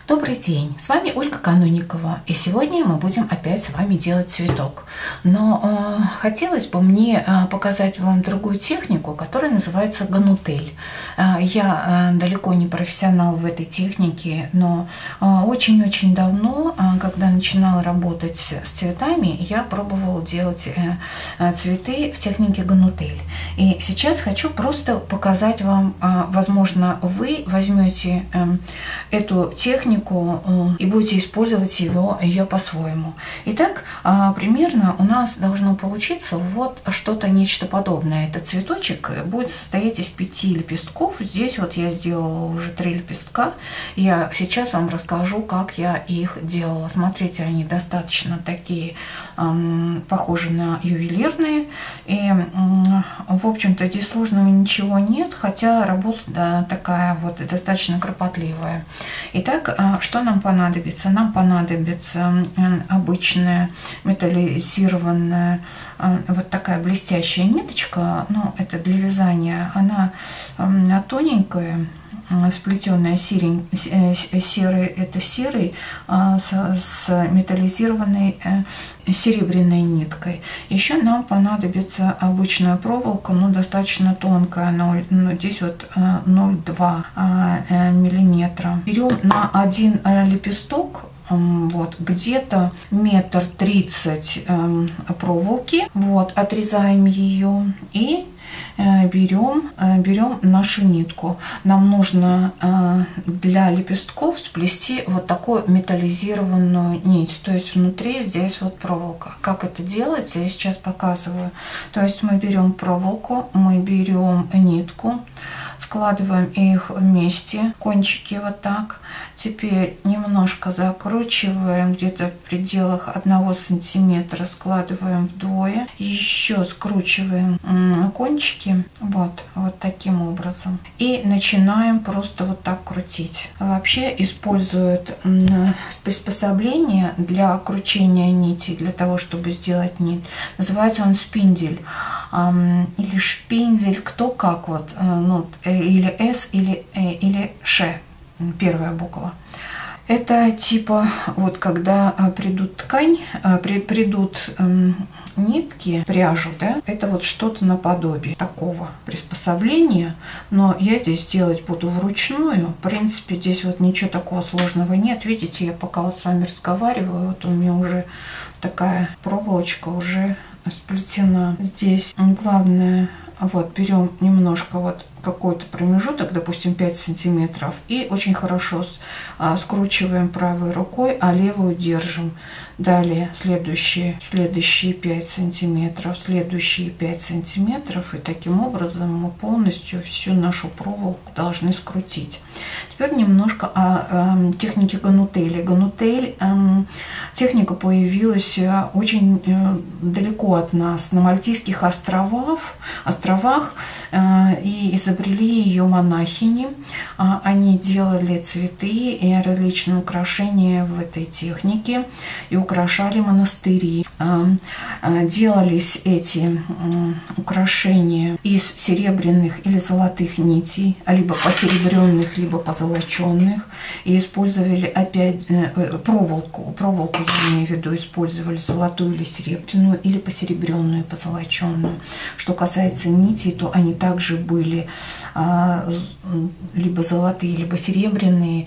Добрый день, с вами Ольга Канунникова, и сегодня мы будем опять с вами делать цветок. Но хотелось бы мне показать вам другую технику, которая называется ганутель. Я далеко не профессионал в этой технике, но очень-очень давно, когда начинала работать с цветами, я пробовала делать цветы в технике ганутель. И сейчас хочу просто показать вам, возможно, вы возьмете эту технику и будете использовать ее по-своему. Итак, примерно у нас должно получиться вот что-то, нечто подобное. Этот цветочек будет состоять из 5 лепестков. Здесь вот я сделала уже 3 лепестка. Я сейчас вам расскажу, как я их делала. Смотрите, они достаточно такие похожи на ювелирные. И, в общем-то, здесь сложного ничего нет, хотя работа такая вот достаточно кропотливая. Итак, что нам понадобится? Нам понадобится обычная металлизированная вот такая блестящая ниточка, но это для вязания, она тоненькая, сплетенная серый, это серый с металлизированной серебряной ниткой. Еще нам понадобится обычная проволока, но достаточно тонкая, здесь вот 0,2 миллиметра. Берем на один лепесток вот где-то 1,30 м проволоки, вот отрезаем ее и берем нашу нитку. Нам нужно для лепестков сплести вот такую металлизированную нить. То есть внутри здесь вот проволока. Как это делается, я сейчас показываю. То есть мы берем проволоку, мы берем нитку, складываем их вместе, кончики вот так. Теперь немножко закручиваем, где-то в пределах 1 сантиметра складываем вдвое. Еще скручиваем кончики вот таким образом. И начинаем просто вот так крутить. Вообще используют приспособление для кручения нити, для того, чтобы сделать нить. Называется он спиндель. Или шпиндель, кто как вот, или S, или Ш, первая буква. Это типа вот когда придут нитки, пряжу, да, это вот что-то наподобие такого приспособления, но я здесь делать буду вручную. В принципе, здесь вот ничего такого сложного нет. Видите, я пока вот с вами разговариваю, вот у меня уже такая проволочка уже сплетена. Здесь главное, вот берем немножко вот какой-то промежуток, допустим 5 сантиметров, и очень хорошо скручиваем правой рукой, а левую держим. Далее следующие 5 сантиметров, следующие 5 сантиметров, и таким образом мы полностью всю нашу проволоку должны скрутить. Теперь немножко о технике ганутели. Ганутель техника появилась очень далеко от нас, на Мальтийских островах, и изобрели ее монахини. Они делали цветы и различные украшения в этой технике и украшали монастыри. Делались эти украшения из серебряных или золотых нитей, либо посеребренных, либо позолоченных, и использовали опять проволоку, я имею в виду, использовали золотую или серебряную, или посеребренную, позолоченную. Что касается нитей, то они также были либо золотые, либо серебряные,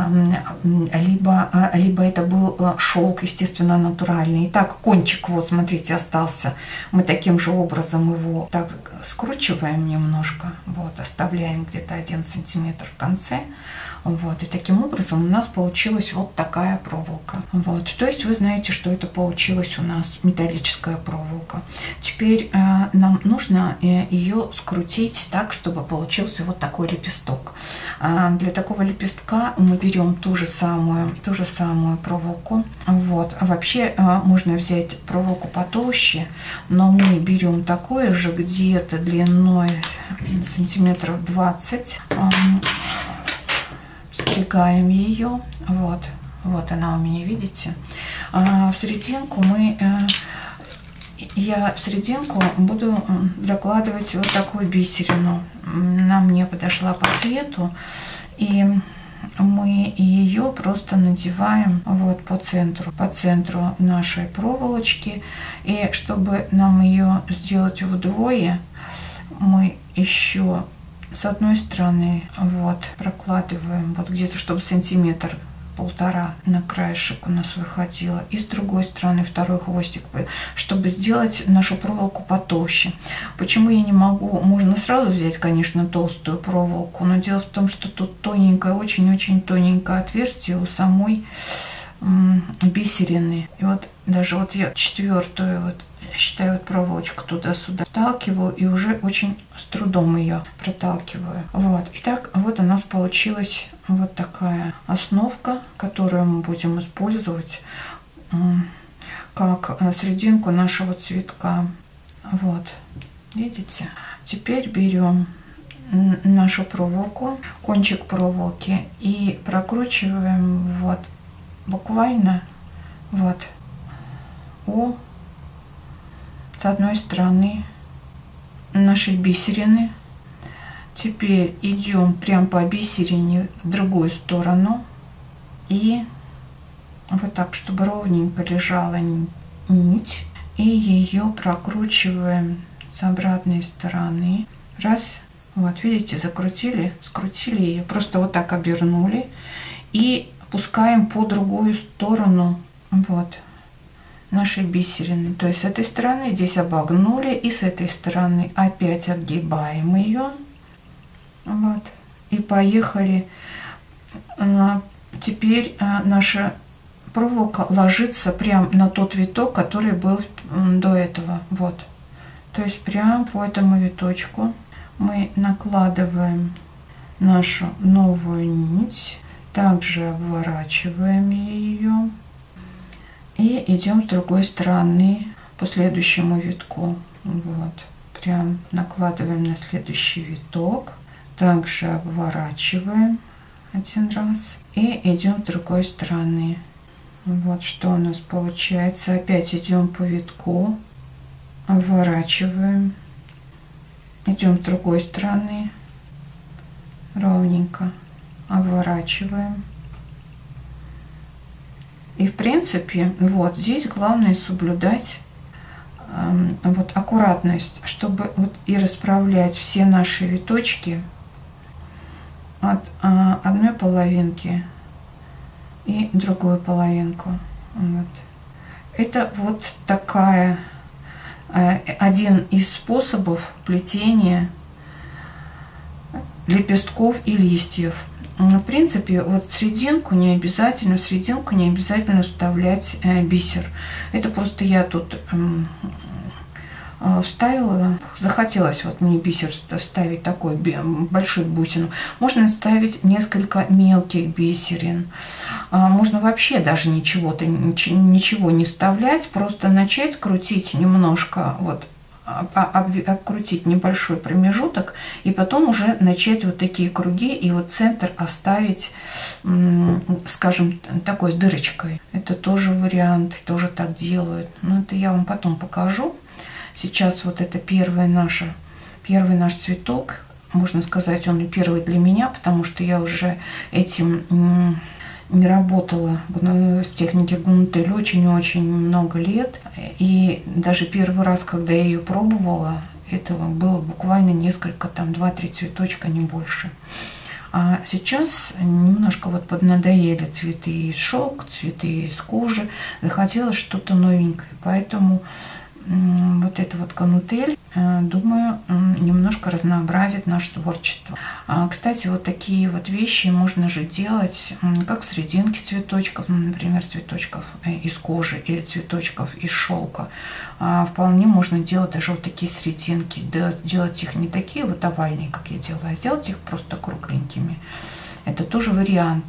либо это был шелк, естественно, натуральный. Итак, кончик, вот смотрите, остался. Мы таким же образом его так скручиваем немножко, вот, оставляем где-то 1 сантиметр в конце. Вот, и таким образом у нас получилась вот такая проволока. Вот, то есть вы знаете, что это получилась у нас металлическая проволока. Теперь нам нужно ее скрутить так, чтобы получился вот такой лепесток. Для такого лепестка мы берем ту же самую проволоку. Вот, вообще можно взять проволоку потолще, но мы берем такое же, где-то длиной сантиметров 20. Спрягаем ее, вот она у меня, видите. В серединку я в серединку буду закладывать вот такую бисерину. Нам не подошла по цвету, и мы ее просто надеваем вот по центру нашей проволочки. И чтобы нам ее сделать вдвое, мы еще с одной стороны вот прокладываем вот где-то, чтобы сантиметр-полтора на краешек у нас выходило, и с другой стороны второй хвостик, чтобы сделать нашу проволоку потолще. Почему я не могу? Можно сразу взять, конечно, толстую проволоку, но дело в том, что тут тоненькое, очень-очень тоненькое отверстие у самой бисерины. И вот даже вот я четвертую вот считаю вот проволочку туда-сюда вталкиваю и уже очень с трудом ее проталкиваю. Вот. Итак, вот у нас получилась вот такая основка, которую мы будем использовать как серединку нашего цветка. Вот. Видите? Теперь берем нашу проволоку, кончик проволоки и прокручиваем вот буквально вот с одной стороны нашей бисерины. Теперь идем прям по бисерине в другую сторону и вот так, чтобы ровненько лежала нить, и ее прокручиваем с обратной стороны. Раз, вот видите, закрутили, скрутили ее, просто вот так обернули и пускаем по другую сторону вот нашей бисерины. То есть с этой стороны здесь обогнули, и с этой стороны опять отгибаем ее. Вот. И поехали. Теперь наша проволока ложится прям на тот виток, который был до этого. Вот. То есть прям по этому виточку мы накладываем нашу новую нить. Также обворачиваем ее. И идем с другой стороны по следующему витку. Вот. Прям накладываем на следующий виток. Также обворачиваем один раз. И идем с другой стороны. Вот что у нас получается. Опять идем по витку. Обворачиваем. Идем с другой стороны. Ровненько. Обворачиваем. И в принципе, вот здесь главное соблюдать вот аккуратность, чтобы вот и расправлять все наши виточки от одной половинки и другую половинку. Вот. Это вот такая один из способов плетения лепестков и листьев. В принципе, вот в серединку не обязательно вставлять бисер. Это просто я тут вставила, захотелось вот мне бисер вставить, такой большую бусину. Можно ставить несколько мелких бисерин. Можно вообще даже ничего не вставлять, просто начать крутить немножко, вот обкрутить небольшой промежуток, и потом уже начать вот такие круги, и вот центр оставить, скажем, такой с дырочкой. Это тоже вариант, тоже так делают. Но это я вам потом покажу. Сейчас вот это первый наш цветок. Можно сказать, он и первый для меня, потому что я уже этим не работала в технике гунтель очень-очень много лет. И даже первый раз, когда я ее пробовала, этого было буквально несколько, там 2-3 цветочка, не больше. А сейчас немножко вот поднадоели цветы из шелка, цветы из кожи. Захотелось что-то новенькое. Поэтому вот это вот канутель, думаю, немножко разнообразит наше творчество. Кстати, вот такие вот вещи можно же делать как серединки цветочков, например, цветочков из кожи или цветочков из шелка. Вполне можно делать даже вот такие серединки, делать их не такие вот овальные, как я делала, а сделать их просто кругленькими. Это тоже вариант.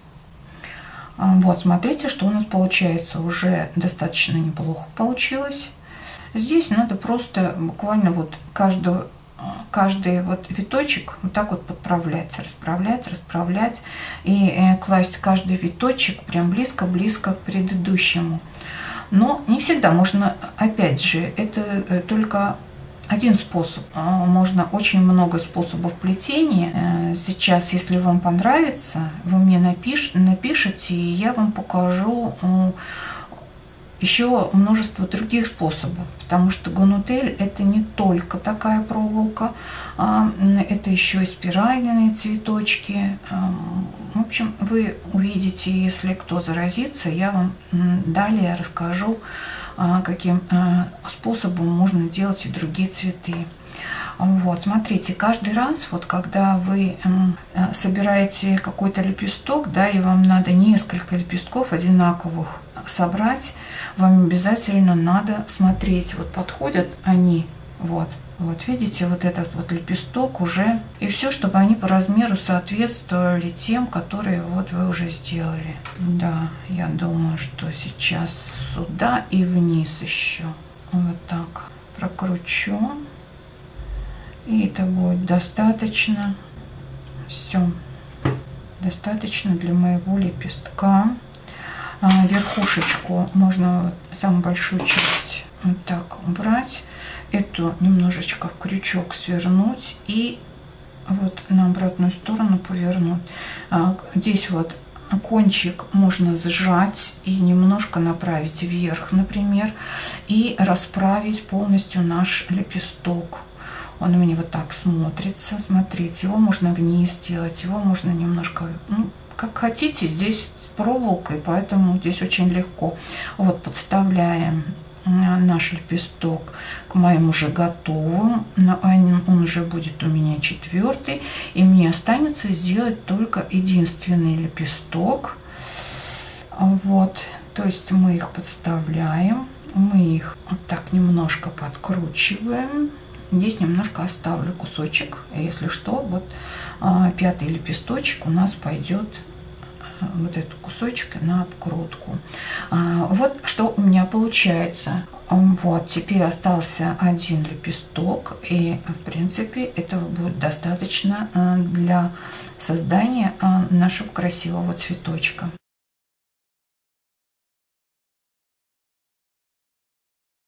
Вот, смотрите, что у нас получается. Уже достаточно неплохо получилось. Здесь надо просто буквально вот каждый вот виточек вот так вот подправлять, расправлять и класть каждый виточек прям близко-близко к предыдущему. Но не всегда можно, опять же, это только один способ. Можно очень много способов плетения. Сейчас, если вам понравится, вы мне напишите, и я вам покажу еще множество других способов, потому что ганутель это не только такая проволока, это еще и спиральные цветочки. В общем, вы увидите, если кто заразится, я вам далее расскажу, каким способом можно делать и другие цветы. Вот, смотрите, каждый раз, вот когда вы собираете какой-то лепесток, да, и вам надо несколько лепестков одинаковых собрать, вам обязательно надо смотреть, вот подходят они, вот видите, вот этот вот лепесток уже, и все, чтобы они по размеру соответствовали тем, которые вот вы уже сделали. Да, я думаю, что сейчас сюда и вниз еще, вот так прокручу. И это будет достаточно. Все. Достаточно для моего лепестка. Верхушечку можно вот, самую большую часть вот так убрать. Эту немножечко в крючок свернуть и вот на обратную сторону повернуть. Здесь вот кончик можно сжать и немножко направить вверх, например, и расправить полностью наш лепесток. Он у меня вот так смотрится. Смотрите, его можно вниз сделать, его можно немножко, ну, как хотите, здесь с проволокой, поэтому здесь очень легко. Вот подставляем наш лепесток к моим уже готовым. Он уже будет у меня 4-й. И мне останется сделать только единственный лепесток. Вот, то есть мы их подставляем, мы их вот так немножко подкручиваем. Здесь немножко оставлю кусочек, если что, вот 5-й лепесточек у нас пойдет, вот этот кусочек, на обкрутку. Вот что у меня получается. Вот, теперь остался один лепесток, и в принципе этого будет достаточно для создания нашего красивого цветочка.